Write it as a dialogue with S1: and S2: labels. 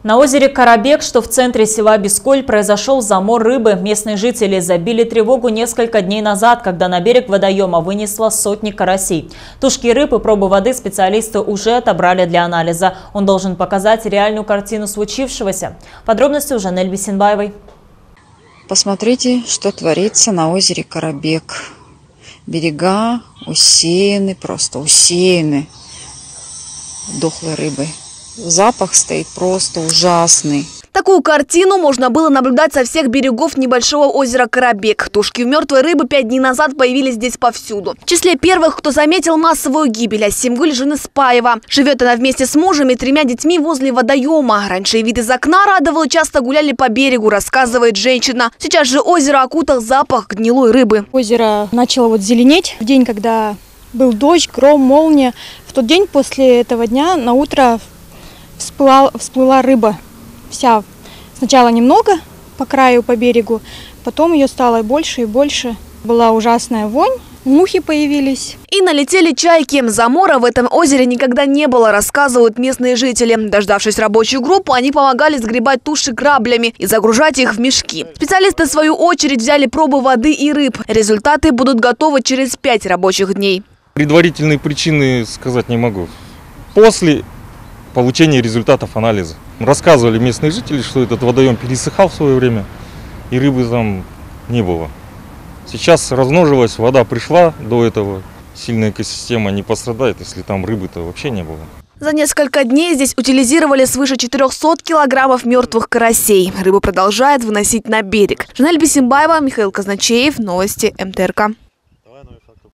S1: На озере Карабек, что в центре села Бесколь, произошел замор рыбы. Местные жители забили тревогу несколько дней назад, когда на берег водоема вынесло сотни карасей. Тушки рыб и пробы воды специалисты уже отобрали для анализа. Он должен показать реальную картину случившегося. Подробности у Жанель Бисенбаевой.
S2: Посмотрите, что творится на озере Карабек. Берега усеяны, просто усеяны дохлой рыбой. Запах стоит просто ужасный.
S3: Такую картину можно было наблюдать со всех берегов небольшого озера Карабек. Тушки мертвой рыбы 5 дней назад появились здесь повсюду. В числе первых, кто заметил массовую гибель, Асимгуль Женеспаева. Живет она вместе с мужем и 3 детьми возле водоема. Раньше вид из окна радовал, часто гуляли по берегу, рассказывает женщина. Сейчас же озеро окутал запах гнилой рыбы.
S4: Озеро начало зеленеть в день, когда был дождь, гром, молния. В тот день, после этого дня, на утро всплыла рыба вся. Сначала немного по краю, по берегу, потом ее стало больше и больше. Была ужасная вонь, мухи появились.
S3: И налетели чайки. Замора в этом озере никогда не было, рассказывают местные жители. Дождавшись рабочую группу, они помогали сгребать туши граблями и загружать их в мешки. Специалисты, в свою очередь, взяли пробы воды и рыб. Результаты будут готовы через 5 рабочих дней.
S5: Предварительные причины сказать не могу. После получения результатов анализа. Рассказывали местные жители, что этот водоем пересыхал в свое время, и рыбы там не было. Сейчас размножилась, вода пришла до этого, сильная экосистема не пострадает, если там рыбы-то вообще не было.
S3: За несколько дней здесь утилизировали свыше 400 килограммов мертвых карасей. Рыбу продолжают выносить на берег. Жанель Бисенбаева, Михаил Казначеев, новости МТРК.